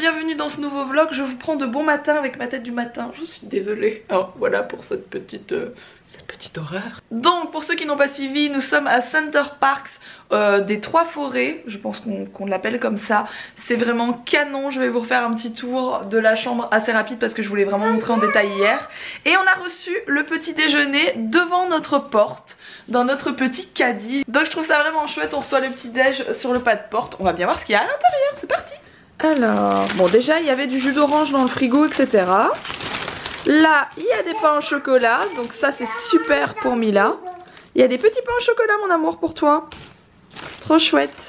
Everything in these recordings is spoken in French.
bienvenue dans ce nouveau vlog. Je vous prends de bon matin avec ma tête du matin. Je suis désolée. Alors voilà pour cette petite horreur. Donc pour ceux qui n'ont pas suivi, nous sommes à Center Parcs des Trois Forêts. Je pense qu'on l'appelle comme ça. C'est vraiment canon. Je vais vous refaire un petit tour de la chambre assez rapide parce que je voulais vraiment montrer en détail hier. Et on a reçu le petit déjeuner devant notre porte, dans notre petit caddie. Donc je trouve ça vraiment chouette. On reçoit le petit déj sur le pas de porte. On va bien voir ce qu'il y a à l'intérieur. C'est parti. Alors, bon déjà il y avait du jus d'orange dans le frigo, etc. Là, il y a des pains au chocolat, donc ça c'est super pour Mila. Il y a des petits pains au chocolat, mon amour, pour toi. Trop chouette.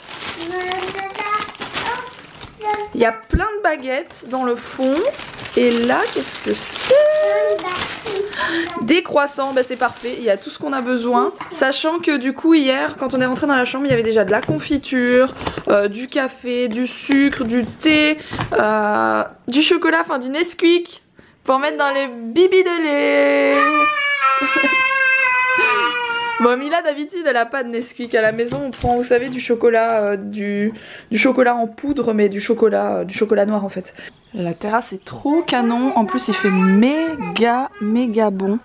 Il y a plein de baguettes dans le fond. Et là, qu'est-ce que c'est? Des croissants, bah c'est parfait, il y a tout ce qu'on a besoin. Sachant que du coup hier, quand on est rentré dans la chambre, il y avait déjà de la confiture, du café, du sucre, du thé, du chocolat, enfin du Nesquik pour mettre dans les bibis de lait. Bon, Mila d'habitude elle a pas de Nesquik à la maison. On prend, vous savez, du chocolat, du chocolat en poudre, mais du chocolat noir en fait. La terrasse est trop canon. En plus il fait méga bon.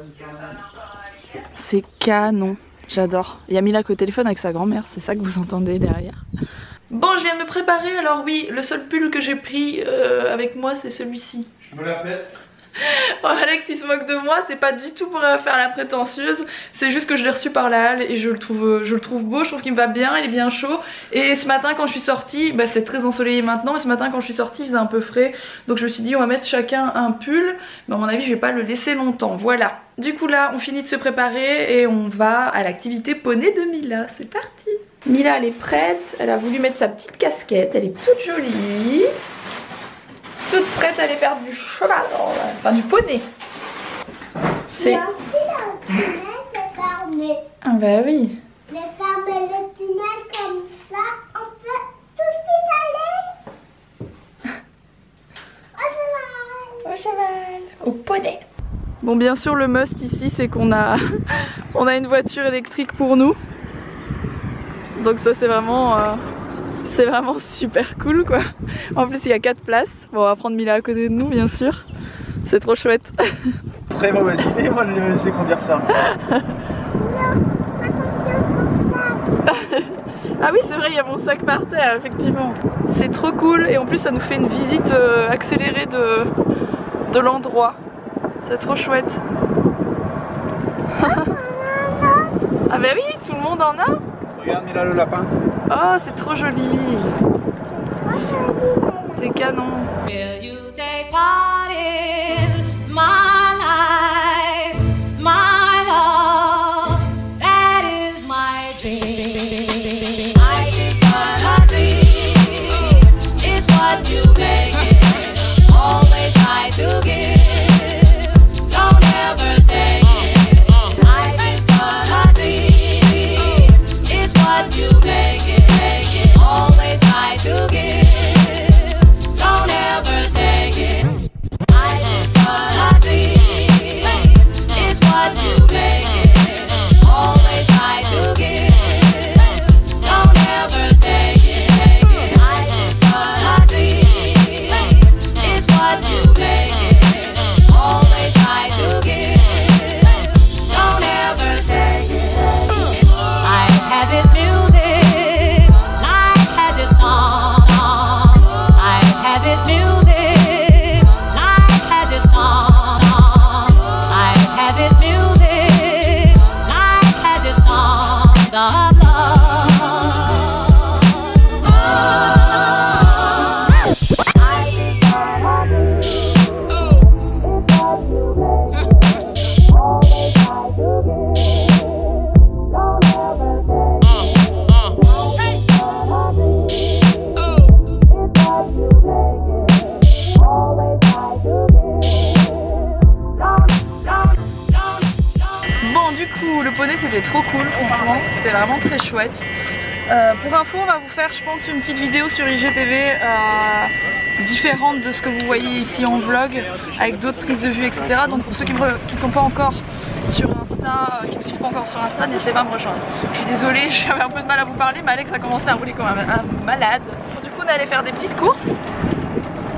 C'est canon. J'adore. Il y a Mila au téléphone avec sa grand-mère. C'est ça que vous entendez derrière. Bon, je viens de me préparer. Alors oui, le seul pull que j'ai pris avec moi c'est celui-ci. Je me la pète. Oh, Alex il se moque de moi, c'est pas du tout pour faire la prétentieuse, c'est juste que je l'ai reçu par la halle et je le trouve beau, je trouve qu'il me va bien, il est bien chaud. Et ce matin quand je suis sortie, bah c'est très ensoleillé maintenant, mais ce matin quand je suis sortie il faisait un peu frais, donc je me suis dit on va mettre chacun un pull, mais à mon avis je vais pas le laisser longtemps, voilà. Du coup là on finit de se préparer et on va à l'activité poney de Mila, c'est parti. Mila elle est prête, elle a voulu mettre sa petite casquette, elle est toute jolie. Toute prête à aller faire du cheval, enfin du poney. C'est... Ah bah oui. De fermer le tunnel comme ça, on peut tout de suite aller au cheval. Au cheval. Au poney. Bon, bien sûr le must ici c'est qu'on a on a une voiture électrique pour nous. Donc ça c'est vraiment super cool quoi. En plus il y a 4 places. Bon on va prendre Mila à côté de nous bien sûr. C'est trop chouette. Très mauvaise idée moi de les laisser conduire ça. Ah oui c'est vrai, il y a mon sac par terre effectivement. C'est trop cool et en plus ça nous fait une visite accélérée de l'endroit. C'est trop chouette. Ah bah oui, tout le monde en a. Regarde Mila le lapin. Oh c'est trop joli. C'est canon. Will you take part in my life, my love? That is my dream. Life is but a dream. It's what you make it. Always try to give. Don't ever take it. Life is but a dream. It's what you make it. Always try to give. C'était trop cool, franchement, c'était vraiment très chouette. Pour info, on va vous faire, je pense, une petite vidéo sur IGTV différente de ce que vous voyez ici en vlog, avec d'autres prises de vue, etc. Donc pour ceux qui ne sont pas encore sur Insta, qui me suivent pas encore sur Insta, n'hésitez pas à me rejoindre. Je suis désolée, j'avais un peu de mal à vous parler, mais Alex a commencé à rouler comme un malade. Du coup, on est allé faire des petites courses.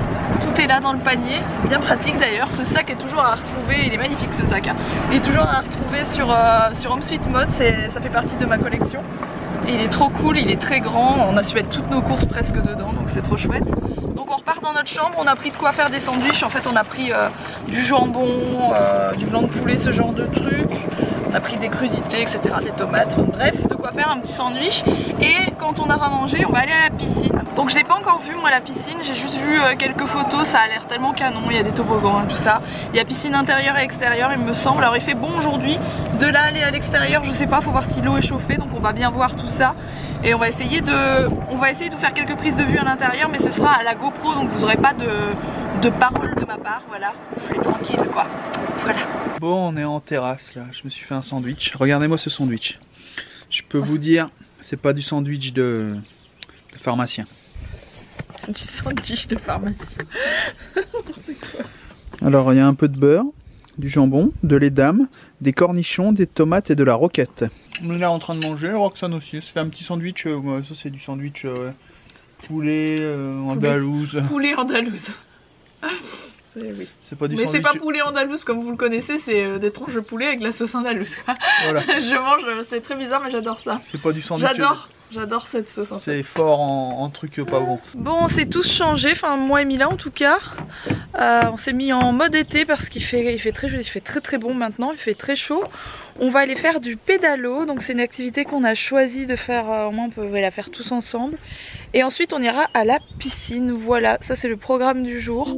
tout est là dans le panier, c'est bien pratique d'ailleurs. Ce sac est toujours à retrouver, il est magnifique ce sac, hein. Il est toujours à retrouver sur Home Sweet Mode, ça fait partie de ma collection. Et il est trop cool, il est très grand, on a su mettre toutes nos courses presque dedans, donc c'est trop chouette. Donc on repart dans notre chambre, on a pris de quoi faire des sandwichs. En fait on a pris du jambon, du blanc de poulet, ce genre de trucs. On a pris des crudités, etc., des tomates, bref, de quoi faire un petit sandwich. Et quand on aura mangé, on va aller à la piscine. Donc je l'ai pas encore vu moi la piscine, j'ai juste vu quelques photos, ça a l'air tellement canon, il y a des toboggans et tout ça. Il y a piscine intérieure et extérieure il me semble. Alors il fait bon aujourd'hui, de là aller à l'extérieur je sais pas, faut voir si l'eau est chauffée, donc on va bien voir tout ça. Et on va essayer de vous faire quelques prises de vue à l'intérieur, mais ce sera à la GoPro, donc vous aurez pas de parole de ma part, voilà, vous serez tranquille quoi, voilà. Bon, on est en terrasse là, je me suis fait un sandwich. Regardez-moi ce sandwich. Je peux vous dire, c'est pas du sandwich de pharmacien. Du sandwich de pharmacien. N'importe quoi. Alors il y a un peu de beurre, du jambon, de lait d'âme, des cornichons, des tomates et de la roquette. On est là en train de manger, Roxane aussi. Ça fait un petit sandwich, ça c'est du sandwich poulet andalouse. Poulet andalouse. Oui. C'est pas du mais sandwich... c'est pas poulet andalouse comme vous le connaissez, c'est des tranches de poulet avec la sauce andalouse quoi. Voilà. Je mange, c'est très bizarre mais j'adore ça. C'est pas du sandwich. J'adore cette sauce en fait. C'est fort en truc pas bon. Bon, on s'est tous changés, enfin moi et Mila en tout cas. On s'est mis en mode été parce qu'il fait très bon maintenant, il fait très chaud. On va aller faire du pédalo, donc c'est une activité qu'on a choisi de faire, au moins on peut la faire tous ensemble. Et ensuite on ira à la piscine, voilà, ça c'est le programme du jour.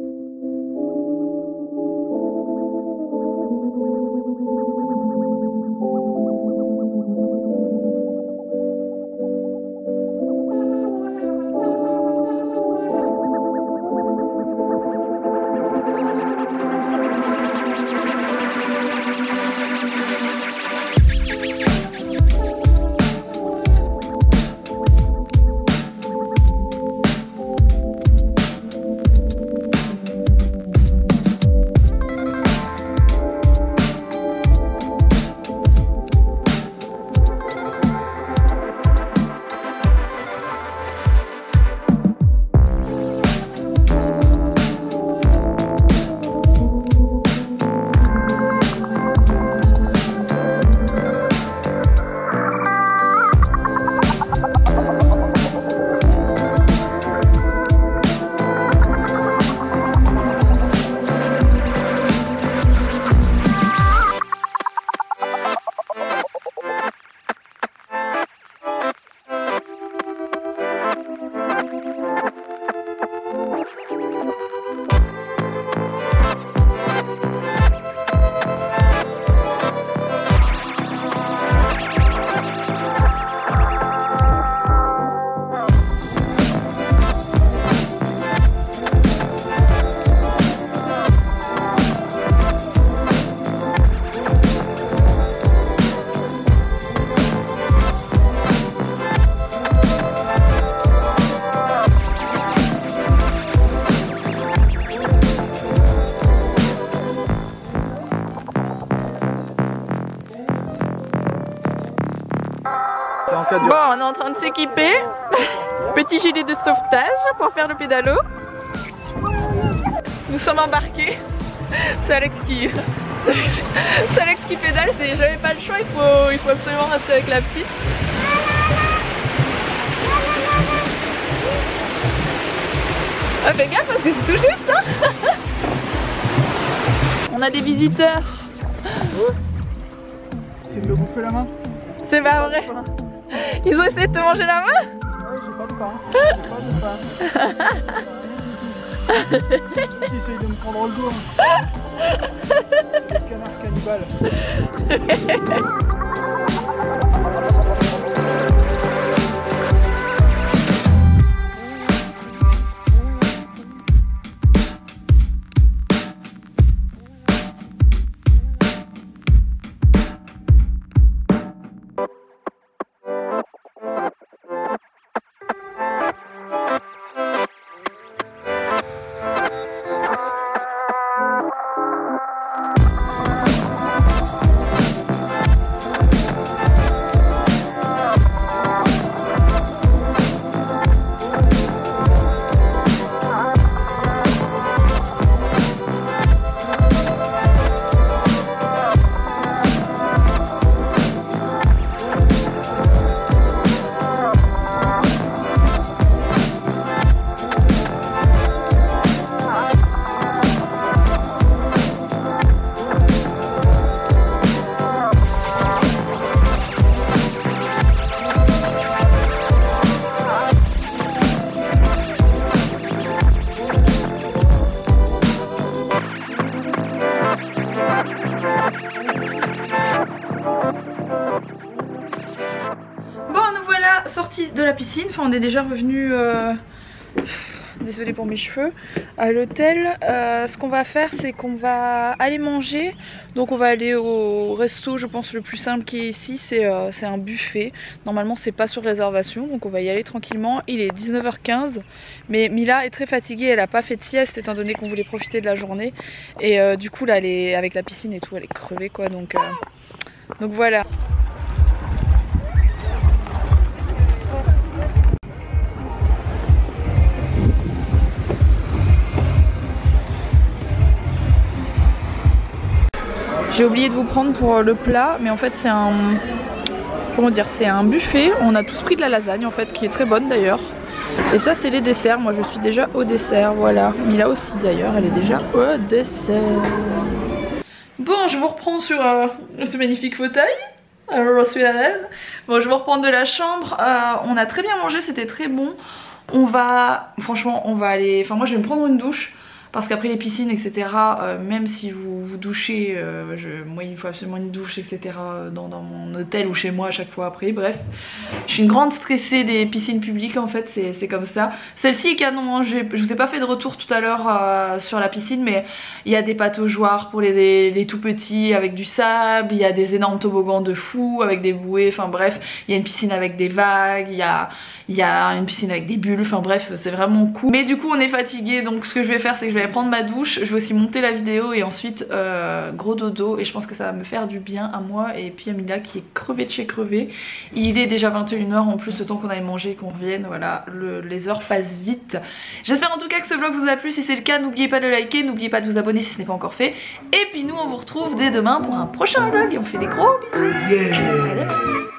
cas de... Bon, on est en train de s'équiper. Petit gilet de sauvetage pour faire le pédalo. Nous sommes embarqués. C'est Alex qui... C'est Alex qui pédale, j'avais pas le choix, il faut absolument rester avec la petite. Ah, fais gaffe parce que c'est tout juste, hein. On a des visiteurs. Tu veux me bouffer la main? C'est pas vrai. Ils ont essayé de te manger la main? Ouais, j'ai pas de pain. J'ai pas de pain. Ils essayent de me prendre le dos. Canard cannibale. sorti de la piscine, enfin on est déjà revenu, désolée pour mes cheveux, à l'hôtel. Ce qu'on va faire, c'est qu'on va aller manger. Donc on va aller au resto, je pense le plus simple qui est ici, c'est un buffet. Normalement c'est pas sur réservation, donc on va y aller tranquillement. Il est 19h15, mais Mila est très fatiguée, elle a pas fait de sieste étant donné qu'on voulait profiter de la journée. Et du coup là, elle est, avec la piscine et tout, elle est crevée quoi, donc voilà. J'ai oublié de vous prendre pour le plat, mais en fait c'est un... Comment dire, c'est un buffet. On a tous pris de la lasagne en fait, qui est très bonne d'ailleurs. Et ça c'est les desserts, moi je suis déjà au dessert, voilà. Mila aussi d'ailleurs, elle est déjà au dessert. Bon, je vous reprends sur ce magnifique fauteuil. Alors je suis la reine. Bon, je vous reprends de la chambre. On a très bien mangé, c'était très bon. On va... Franchement, on va aller... Enfin moi je vais me prendre une douche. Parce qu'après les piscines etc, même si vous vous douchez, moi il me faut absolument une douche etc dans mon hôtel ou chez moi à chaque fois après, bref. Je suis une grande stressée des piscines publiques en fait, c'est comme ça. Celle-ci est canon, hein. Je vous ai pas fait de retour tout à l'heure sur la piscine, mais il y a des pataugeoires pour les tout petits avec du sable, il y a des énormes toboggans de fou avec des bouées, enfin bref, il y a une piscine avec des vagues, il y a une piscine avec des bulles, enfin bref c'est vraiment cool. Mais du coup on est fatigué, donc ce que je vais faire c'est que je vais aller prendre ma douche, je vais aussi monter la vidéo et ensuite gros dodo, et je pense que ça va me faire du bien à moi et puis à Mila qui est crevée de chez crevée. Il est déjà 21h en plus, le temps qu'on aille manger et qu'on revienne, voilà, les heures passent vite. J'espère en tout cas que ce vlog vous a plu, si c'est le cas n'oubliez pas de le liker, n'oubliez pas de vous abonner si ce n'est pas encore fait. Et puis nous on vous retrouve dès demain pour un prochain vlog et on fait des gros bisous. Allez.